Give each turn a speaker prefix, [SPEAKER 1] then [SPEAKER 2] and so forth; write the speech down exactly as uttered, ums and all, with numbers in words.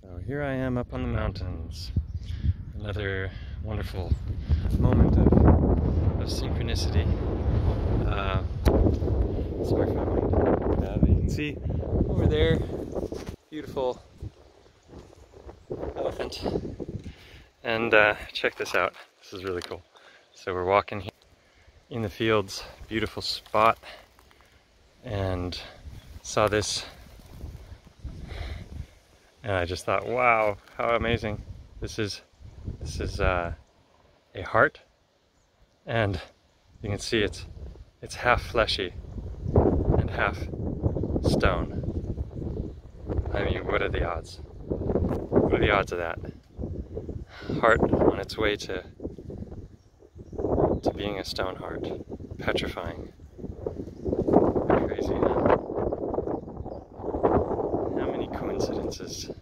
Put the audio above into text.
[SPEAKER 1] So here I am up on the mountains. Another wonderful moment of, of synchronicity. Uh, sorry for my mind. Uh, but you can see over there, beautiful elephant. And uh, check this out. This is really cool. So we're walking here in the fields, beautiful spot, and saw this. And I just thought, wow, how amazing. This is this is uh, a heart, and you can see it's it's half fleshy and half stone. I mean, what are the odds? What are the odds of that? Heart on its way to to being a stone heart. Petrifying. Crazy, huh? How many coincidences